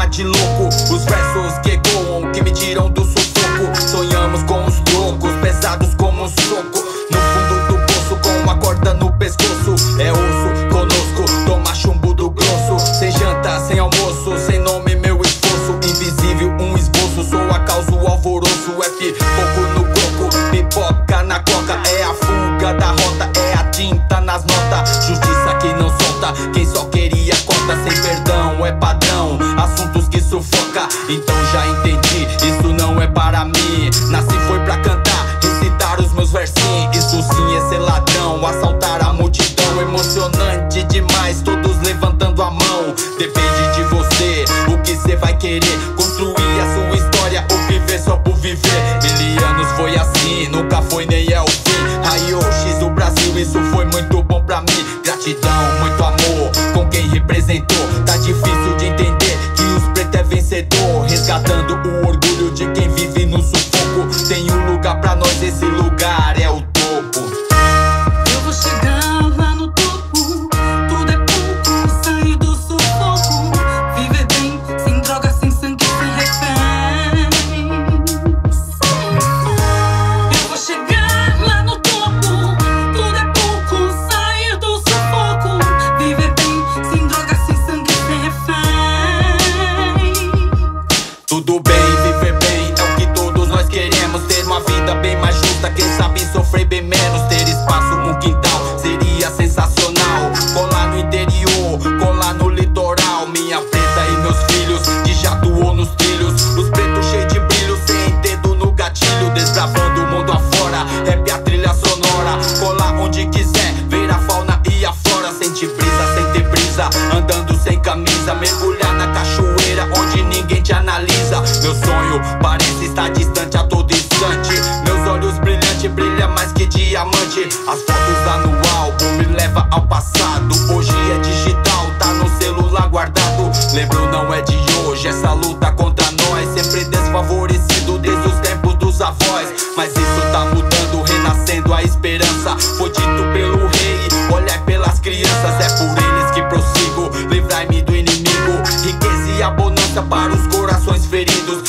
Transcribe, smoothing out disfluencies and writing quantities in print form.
chama de louco. Os versos que ecoam, que me tiram do sufoco. Sonhamos com os trocos, pesados como um soco. No fundo do poço, com uma corda no pescoço. É osso conosco, toma chumbo do grosso. Sem janta, sem almoço, sem nome meu esforço. Invisível, um esboço, sou a causa, o alvoroço. É pipoco no coco, pipoca na coca. É a fuga da rota, é a tinta nas notas. Justiça que não solta, quem só queria cota. Sem perdão, é padrão, assuntos que sufoca. Então já entendi, isso não é para mim. Nasci foi pra cantar, recitar os meus versinhos. Isso sim é ser ladrão, assaltar a multidão. Emocionante demais, todos levantando a mão. Depende de você, o que cê vai querer. Construir a sua história ou viver só por viver. Mil anos foi assim, nunca foi nem é o fim. Raioxis do Brasil, isso foi muito bom pra mim. Gratidão, muito amor com quem representou. Tá difícil de entender que os pretos é vencedor. Resgatando o orgulho de quem vive no sufoco. Tem um lugar pra nós, esse lugar é o topo. Eu vou chegar lá no topo, tudo é pouco, sair do sufoco. Viver bem, sem droga, sem sangue, sem refém. Eu vou chegar lá no topo, tudo é pouco, sair do sufoco. Viver bem, sem droga, sem sangue, sem refém. Tudo bem, viver bem é o que todos nós queremos. Ter uma vida bem mais justa, quem sabe sofrer bem menos. Ter espaço no quintal seria sensacional. Colar no interior, colar no litoral. Minha preta e meus filhos que já atuou nos trilhos. Os pretos cheios de brilho, sem dedo no gatilho. Desbravando o mundo afora, rap a trilha sonora. Colar onde quiser, ver a fauna e a flora. Sentir brisa, sem ter brisa, andando sem camisa. Mergulhar na cachoeira, onde ninguém te analisa. Meu sonho parece estar distante a todo instante. Meus olhos brilhantes, brilha mais que diamante. As fotos lá no álbum me leva ao passado. Hoje é digital, tá no celular guardado. Lembro, não é de hoje, essa luta contra nós. Sempre desfavorecido desde os tempos dos avós. Mas isso tá mudando, renascendo a esperança. Foi dito pelo rei, olhai pelas crianças. É por eles que prossigo, livrai-me do inimigo. Riqueza e abundância para os corações feridos.